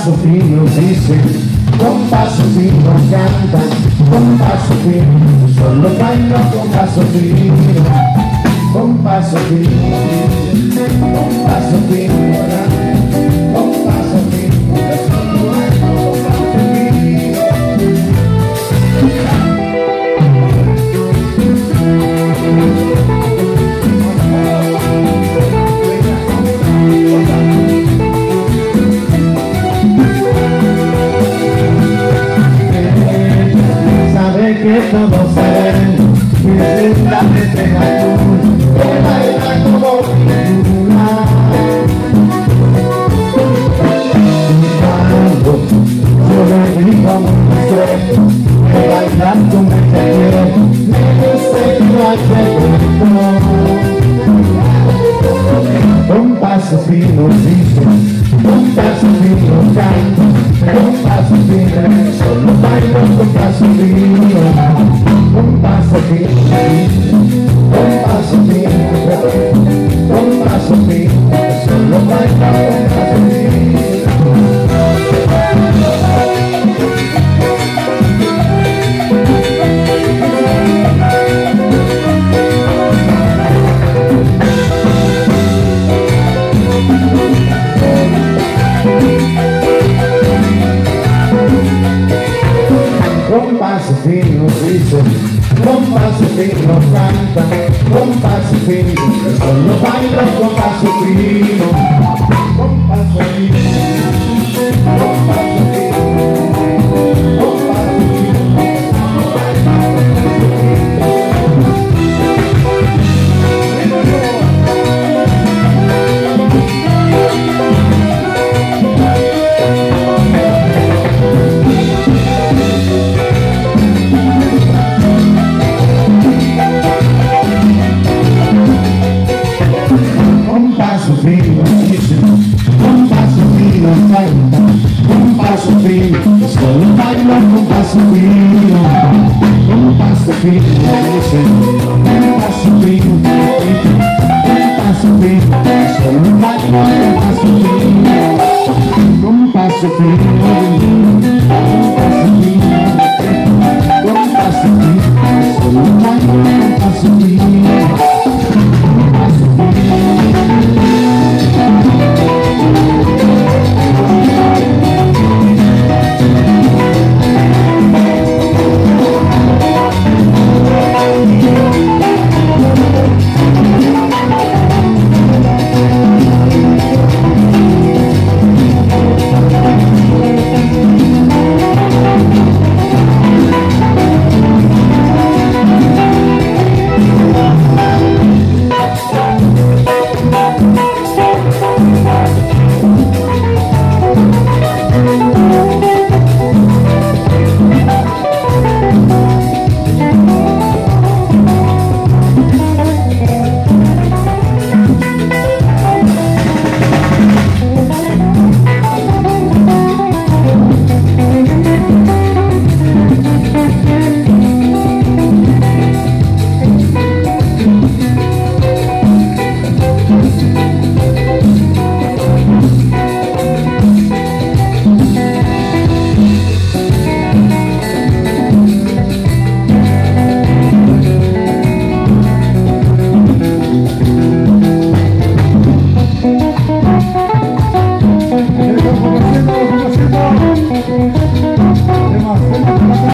paso fino dice, con paso fino canta, con paso fino, solo bailo con paso fino, con paso fino, con paso fino, con paso fino, solo bailo con paso fino. Que todos saben que es la pequeña luz que baila como ninguna. Cuando yo le digo a un ser que bailar con el que quiere, me dice que no hay secreto. Con paso fino dice, con paso fino canto, con paso fino solo bailo con paso fino, con paso fino, con paso fino, con paso fino, solo bailo con paso fino. Con paso fino dice, con paso fino canta, con paso fino, solo bailo con paso fino, con paso fino, con paso fino, con paso fino, con paso fino dice, con paso fino canta, con paso fino, solo bailo con paso fino, con paso fino dice, con paso fino, con paso fino, solo bailo con paso fino, con paso fino, con paso fino.